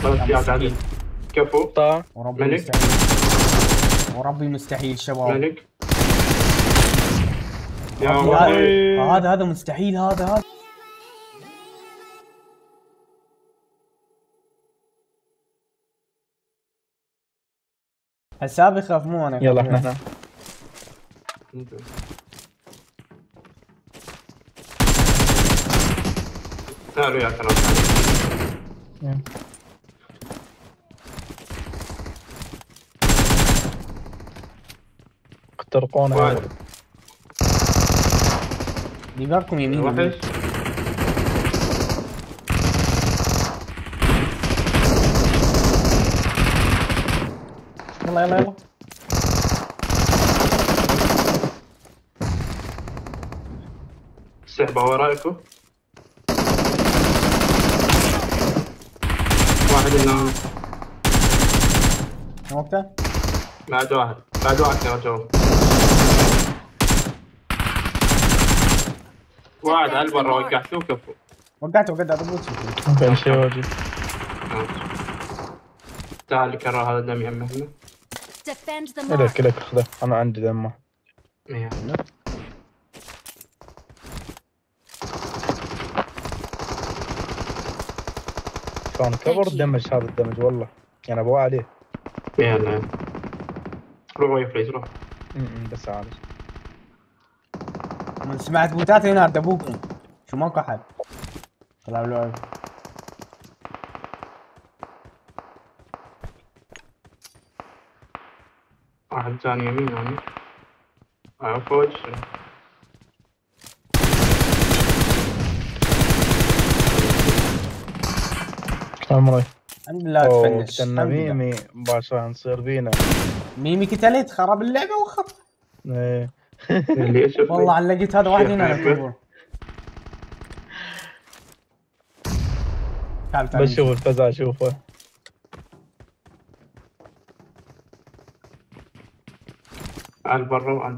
خلاص يا عدل. مستحيل. كفو. وربي ملك. مستحيل. وربي مستحيل شباب. ملك. يا ربي ولد. هذا مستحيل هذا. حسابي خاف مو انا. يلا احنا هنا. تعالوا يا ترى. اخترقونا. واحد. ديباركم يمين. وحش. يلا. السحبة ورايكم. واحد هنا. وقته. بعد واحد يا جو. واحد على برا وقعته كفو. وقعته اضبط كان شيء واجد. تعال كره هذا دم يمه هنا. لك خذه، انا عندي دمه. كان كبر دمج هذا الدمج والله، يعني ابغى عليه. يلا روح يا فريز روح. بس عارف من سمعت بوتات هنا ابوكم. شو ماكو احد. طلعوا له. واحد ثاني يمين يعني. فوج. عمري. الحمد لله تفنش. قتلنا ميمي باشا نصير بينا. ميمي قتلت خرب اللعبة وخر. ايه. اللي اشوف والله على لقيت هذا واحد هنا انا. بس شوف الفزع شوفه. على برا وعن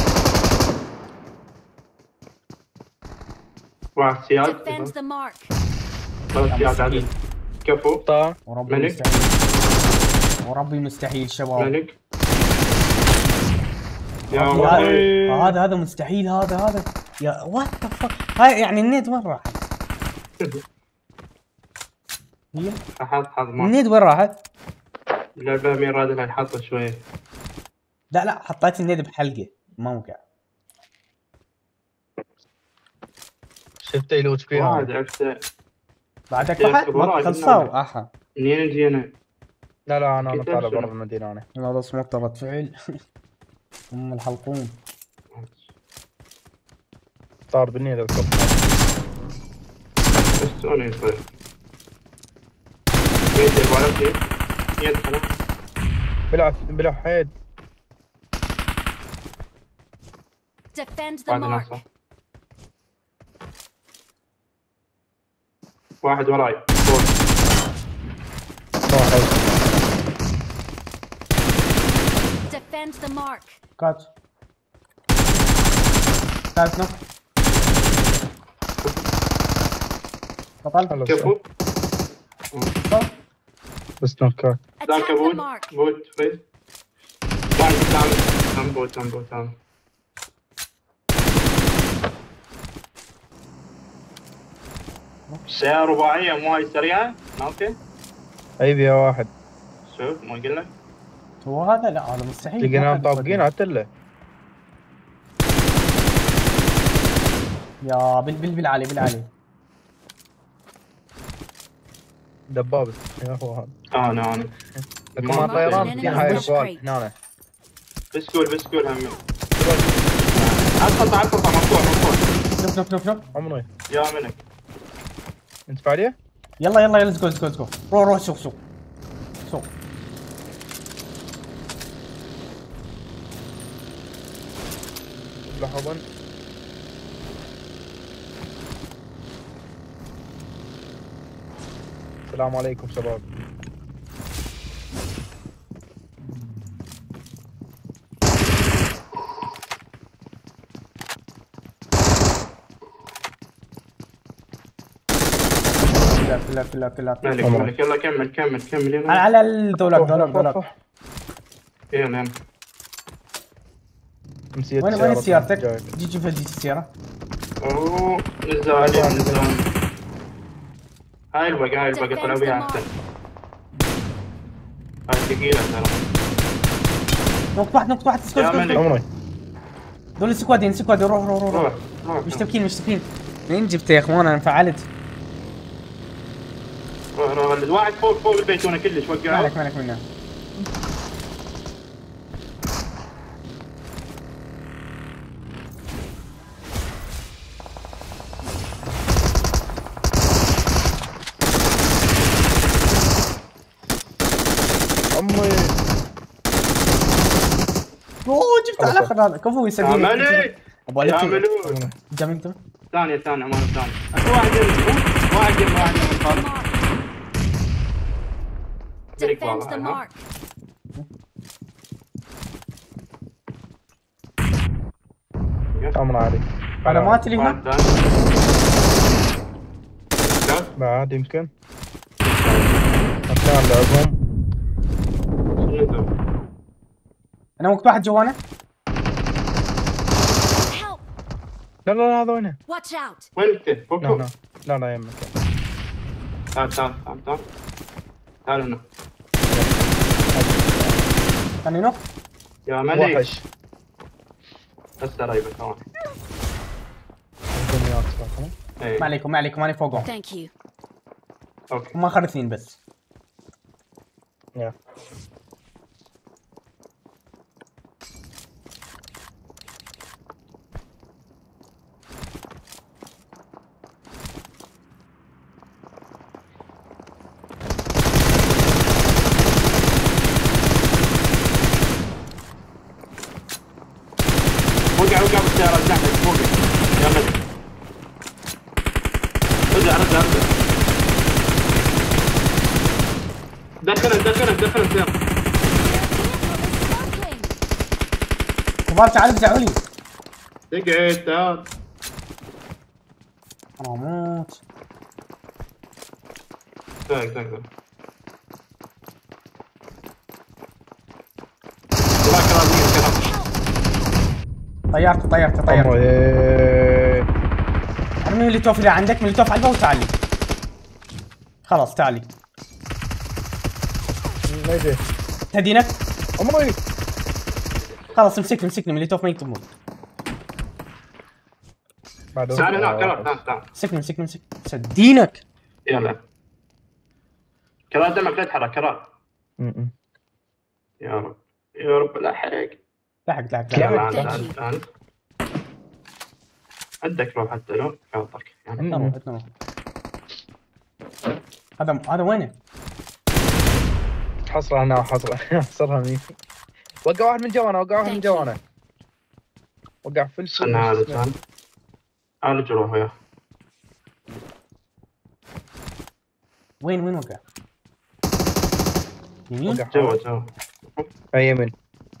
واحد سياد. خلاص سياد عدل. كفو. ملك. وربي مستحيل شباب. ملك. يا ولد. هذا مستحيل هذا. يا وات ذا فك. هاي يعني النيد وين راحت؟ هي حظ النيد وين راحت؟ اللعبة مين راد لها يحطها شوية. لا حطيت النيد بحلقة موقع. شفت يلوت فيها. واحد عرفته. بعدك واحد خلصوا احا. منين نجي انا؟ لا انا طالع برا المدينة انا. هذا اسمه طرد فعل. ام الحلقوم. صار بالنيل الكب. بس انا يصير. يدي ولا يدخل. بلع حيد. واحد وراي. كات. ثالث نوك. بطل. كفو. بس نوكات. ذاك بوت فريز. واحد بوت. سيارة رباعية مو هاي سريعة. اوكي. ايبي يا واحد. شوف ما اقول لك. هو هذا لا هذا مستحيل. لقيناهم طابقين عتله. يا بالعلي. دبابة يا هو هذا. انا لكم طيران في هاي الاخوان هنا. بسكول هم. على الخطة مفتوح. نوك. عمري. يا منك. انت فعليه؟ يلا ليتس جو. روح سوق. لحظة. السلام عليكم شباب. كلها مالك مالك، يلا كمل يلا. على ذولاك. يلا مسيت وين سيارتك؟ جايك. جي فجيت السيارة. اوه نزل عليه. هاي البقى طلعوا بيها احسن. هاي ثقيلة ترى. نقطة واحد يا ملك. عمري دول سكوادين روح. روح مشتبكين منين جبته يا اخوان؟ انا انفعلت. روح واحد فوق البيتونة كلش وقعه. مالك منه. عمري اوه جبت على اخر هذا كفو يسوي. يا ملك يا ملك. جميل. ثانية أمان ثانية. واحد يم Defend the mark. عمري علي علامات اللي هنا. بعد يمكن مكان لعبهم. انا وقت واحد جوانا. Help! لا هذا وينه؟ Watch out! وين انت؟ فوق لا يمك. تعال هنا خليني نوك. يا ملك. وحش بس قريبة كمان. الدنيا أصلاً. ما عليكم انا فوقهم. Thank you. اوكي هم اخر اثنين بس. يا وقع بالسيارة تحت فوق. يا ملك رجع دخل السيارة. كبار تعالوا ارجعوا لي. تقعد تعال. انا اموت. تقدر طيرت. عمري ارمي ميليتوف اللي عندك. ميليتوف علبه وتعالي. خلاص تعالي. ما يجي تهدينك. عمري خلاص مسكني ميليتوف ما يكتمون. بعد تعال هنا تعال. مسكني سدينك. يلا كرار دمك لا تحرك كرار. يا رب لا حرق. لحق. يلا انت عندك روح حتى لو شاطرك يعني. هذا وينه؟ حصره هنا حصرها مين. وقع واحد من جوانا وقع في خلنا عالج روحه يا. وين وقع؟ يمين؟ جوا اي يمين.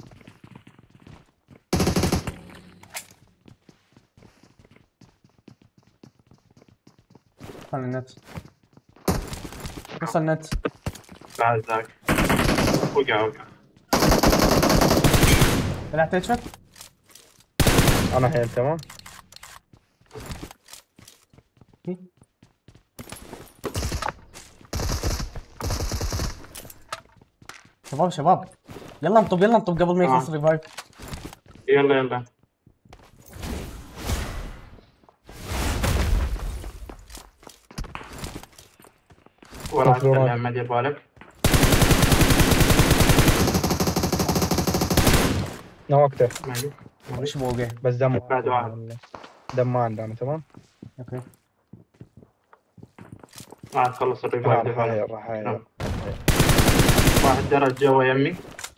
وصل النت. بعد ذاك وقع طلعت هيد شوت. انا حيل تمام. شباب يلا انطب قبل ما يخلص الريفايف. يلا ولا تكلم ما دير بالك. نوقته وش بوقه؟ بس دم بعد واحد. دم ما عندنا تمام. اوكي ما تخلص الريفايف. راح واحد درج جوا يمي.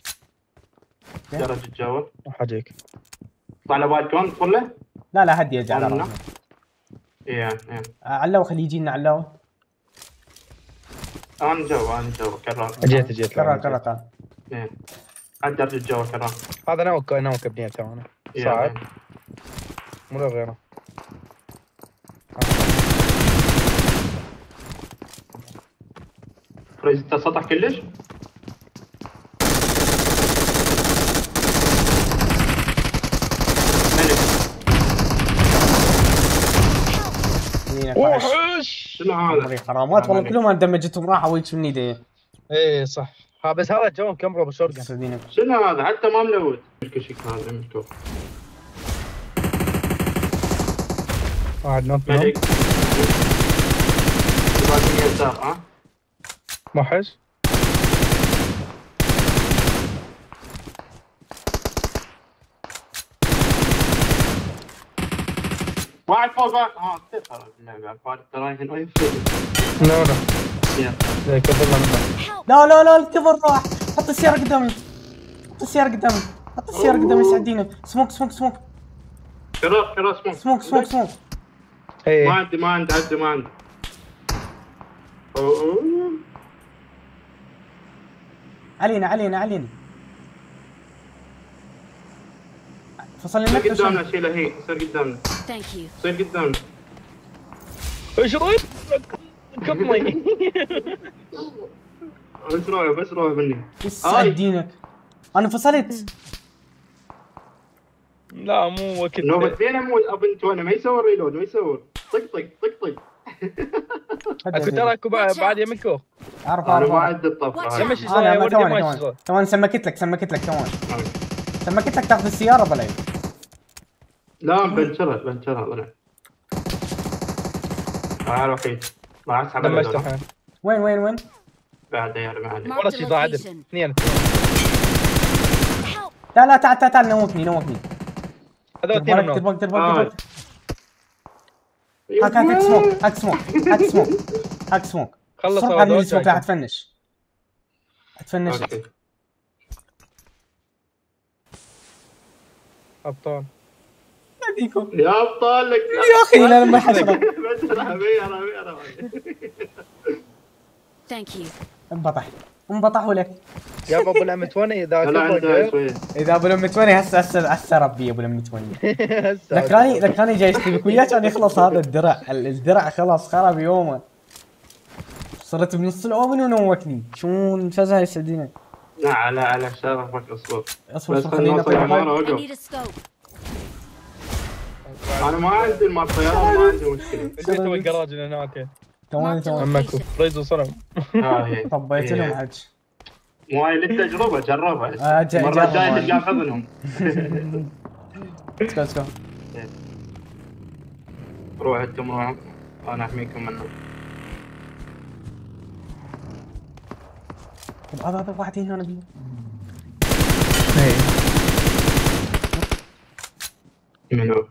درج الجوا حاجيك. طلع بالكون كله. لا هدي يرجع على ايه علاوه خليه يجينا علاوه. انا جو كرار. جيت كرار تعال. ايه الدرج الجوا كرار. هذا نوك ابنيه تمام. صعب مو غيره. فريز انت سطح كلش؟ ملك. يمينك وحش. وحش. شنو هذا؟ حرامات والله ملك. كلهم دمجتهم راحوا ويك من ايديه. ايه صح. ها بس هذا جون كم ابو شورجن. سردينك. شنو هذا؟ حتى ما ملوت. الكشك هذا ملكو. واحد نوك ملك. باقي يسار ها؟ وحش. واحد فوق واحد. خلاص اللعبة فارق ترى هنا لا لا يلا. زي كفرنا منه. Help! لا لا لا الكفر راح. حط السيارة قدامي. حط السيارة قدامي. حط السيارة قدامي سعدينك. سموك سموك سموك. كراس سموك سموك سموك. ايه ما عندي عدي ما عندي. أوه. علينا علينا علينا. فصل صير النت قدامنا شيله هي صير قدامنا Thank you. صير قدامنا. ايش رايك؟ كمي. بس روح مني. سعدينك. انا فصلت. لا مو وقت. نوبة اثنين مو الابنت وانا ما يسوي ريلود ما يسوي طق. كنت اراكو بعد يمكو. اعرف انا ما اعرف. عندي الطفره يا هاي. مشي صار ورد ما يصير. ثواني سمكت لك ثواني. سمكت لك تاخذ السيارة بلا. لا بنشرها طلع. تعال وحيد ما اسحب لما على استحى. وين؟ بعد يا ما عليك. والله شي صاعد اثنين. Help! لا تعال نوكني. هذول اثنين منهم. تبغى هاك سموك. خلصوا سرعة هذول. السموك لا حتفنش. أوكي. ابطال. ناديكم. يا ابطال لك يا اخي لا ما حصل. بسرعه بيرة Thank you. انبطحوا لك. يا ابو الامتوني اذا لا عندها شويه. اذا ابو لم توني هسه ربي ابو لم توني. ذكراني جاي اشتبك وياك كان يخلص هذا الدرع خلاص خرب يومه. صرت بنص الاوفن ونوكني. شلون فزها يسعدينك. لا على شرفك اصبر. اصبر بس خليني خلينا اطلع. I وقف. need a scope. انا ما عندي المال طيران ما عندي مشكله. جيت من الجراج اللي هناك. Marked a عمكو location. ريز وصنم. هاي طبيت لهم حج. مو هاي للتجربه جربها. المره جربها. الجايه تلقى خذنهم. اسكت روح انتم روحوا انا احميكم منه. هذا واحد هنا نبي. منوك.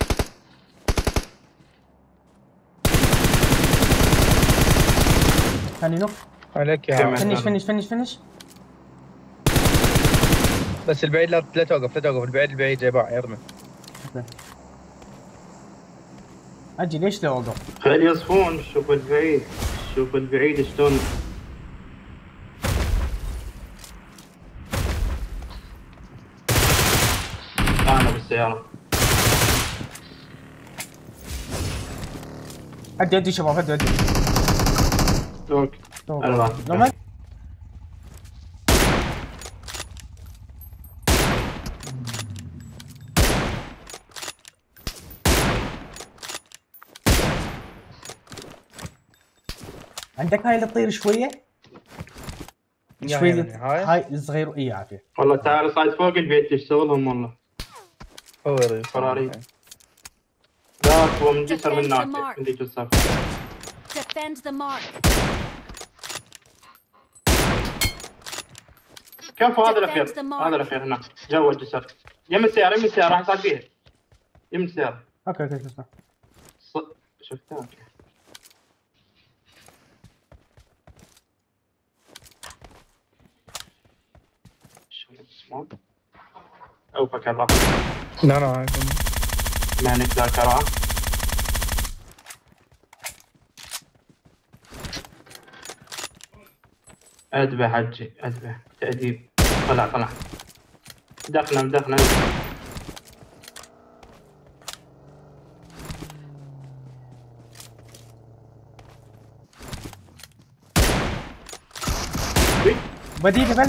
ثاني نوك. عليك يا كمل. عم. فنش. بس البعيد لا توقف البعيد جاي باع يرمي. اجي ليش لا اوقف؟ خلي يصفون. شوف البعيد شلون. انا بالسياره. ادي شباب ادي. توك. أنا لو ما عندك هاي اللي تطير شويه. هاي الصغير اي عافيه. والله تعال صعد فوق البيت تشتغلهم والله. هو فراري. لا هو من جسر من هناك. من ذيك الصف. Defend the mark. كفو هذا الاخير هناك جوا الجسر. يم السياره راح يصعد بيها. يم السياره. اوكي اسمع. شفتها. شو اسمه؟ اوفك الله. لا ما نتذاكرها. أذبح حجي أذبح تأديب. طلع مدخنا بديل بل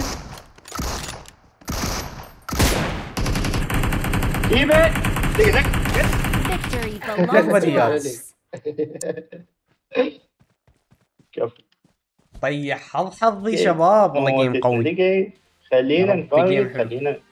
جيبه دقيقة Victory belongs to us. كفو. طيح حظ حظي شباب والله جيم قوي خلينا يا رب نفايت جيم حلو. خلينا